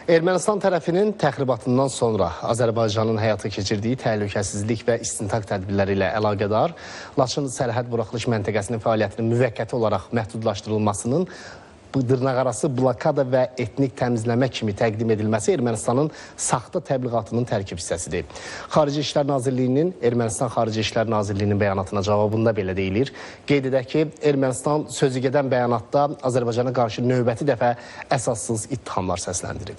Ermənistan tərəfinin təxribatından sonra Azərbaycanın həyata keçirdiyi təhlükəsizlik və istintaq tədbirləri ilə əlaqədar Laçın sərhəd buraxılış məntəqəsinin fəaliyyətinin müvəqqəti olaraq məhdudlaşdırılmasının dırnaqarası blokada və etnik təmizləmə kimi təqdim edilməsi Ermənistanın saxta təbliğatının tərkib hissəsidir. Xarici İşlər Nazirliyinin Ermənistan Xarici İşlər Nazirliyinin bəyanatına cavabında belə deyilir. Qeyd edək ki, Ermənistan sözügedən bəyanatda Azərbaycana qarşı növbəti dəfə əsassız ittihamlar səsləndirib.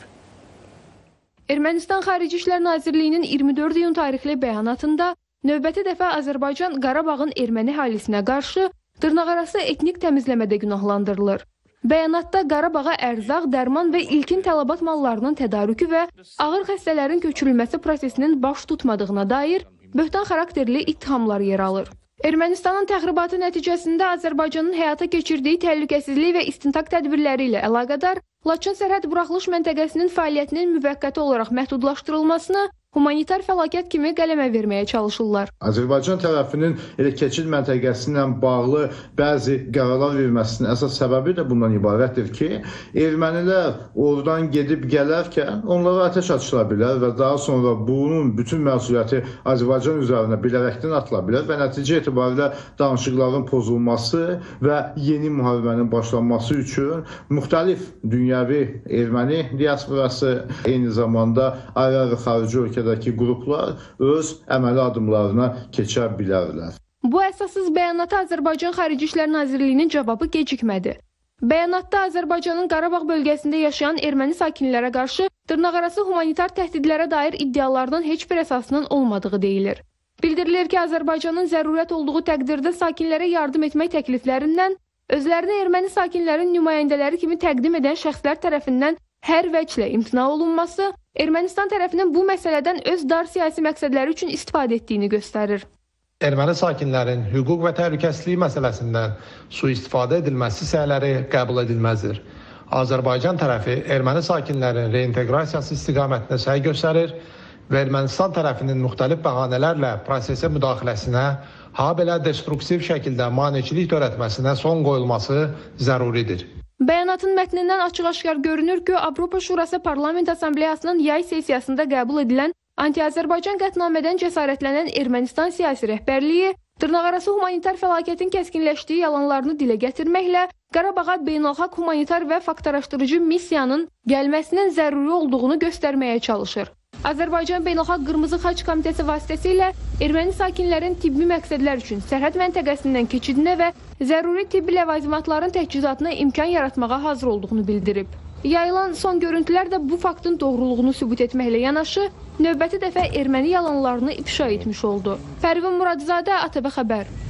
Ermənistan Xarici İşlər Nazirliyinin 24 iyun tarixli bəyanatında növbəti dəfə Azərbaycan Qarabağın erməni əhalisinə qarşı dırnaqarası etnik təmizləmədə günahlandırılır. Bəyanatda Qarabağa ərzaq, dərman və ilkin tələbat mallarının tədarükü və ağır xəstələrin köçürülməsi prosesinin baş tutmadığına dair böhtan xarakterli ittihamlar yer alır. Ermənistanın təxribatı nəticəsində Azərbaycanın həyata keçirdiyi təhlükəsizlik və istintaq tədbirləri ilə əlaqədar Laçın sərhəd buraxılış məntəqəsinin fəaliyyətinin müvəqqəti olaraq məhdudlaşdırılmasını humanitar fəlakət kimi qələmə verməyə çalışırlar. Azərbaycan tərəfinin elə keçid məntəqəsi ilə bağlı bəzi qərarlar verməsinin əsas səbəbi də bundan ibarətdir ki, ermənilər oradan gedib gələrkən onlara ateş açıla bilər və daha sonra bunun bütün məsuliyyəti Azərbaycan üzərinə bilərəkdən atıla bilər və nəticə etibarilə danışıqların pozulması və yeni müharibənin başlanması üçün müxtəlif dünyəvi erməni diasporası, eyni zamanda ayrı-ayrı xarici ölkədəki qruplar öz əməli addımlarına keçə bilərlər. Bu əsassız bəyanata Azərbaycan Xarici İşlər Nazirliyinin cavabı gecikmədi. Bəyanatda Azərbaycanın Qarabağ bölgəsində yaşayan erməni sakinlərə qarşı dırnaqarası humanitar təhdidlərə dair iddialarının heç bir əsasının olmadığı deyilir. Bildirilir ki, Azərbaycanın zərurət olduğu təqdirdə sakinlərə yardım etmək təkliflərindən özlərini erməni sakinlərin nümayəndələri kimi təqdim edən şəxslər tərəfindən hər vəclə imtina olunması Ermənistan tərəfinin bu məsələdən öz dar siyasi məqsədləri üçün istifadə etdiyini göstərir. Erməni sakinlərin hüquq və təhlükəsizlik məsələsindən sui-istifadə edilməsi səyləri qəbul edilməzdir. Azərbaycan tərəfi erməni sakinlərin reinteqrasiyası istiqamətində səy göstərir və Ermənistan tərəfinin müxtəlif bəhanələrlə prosesə müdaxiləsinə, habelə destruktiv şəkildə maneçilik törətməsinə son qoyulması zəruridir. Bəyanatın mətnindən açıq-aşkar görünür ki, Avropa Şurası Parlament Assambleyasının yay sessiyasında qəbul edilən anti-Azərbaycan qətnamədən cəsarətlənən Ermənistan siyasi rəhbərliyi dırnaqarası humanitar fəlakətin kəskinləşdiyi yalanlarını dilə gətirməklə Qarabağa beynəlxalq humanitar və faktaraşdırıcı missiyanın gəlməsinin zəruri olduğunu göstərməyə çalışır. Azərbaycan Beynəlxalq Qırmızı Xaç Komitəsi vasitəsilə erməni sakinlərin tibbi məqsədlər üçün sərhəd məntəqəsindən keçidinə və zəruri tibbi ləvazimatların təchizatına imkan yaratmağa hazır olduğunu bildirib. Yayılan son görüntülər də bu faktın doğruluğunu sübut etməklə yanaşı, növbəti dəfə erməni yalanlarını ifşa etmiş oldu. Pərvin Muradzadə, ATV Xəbər.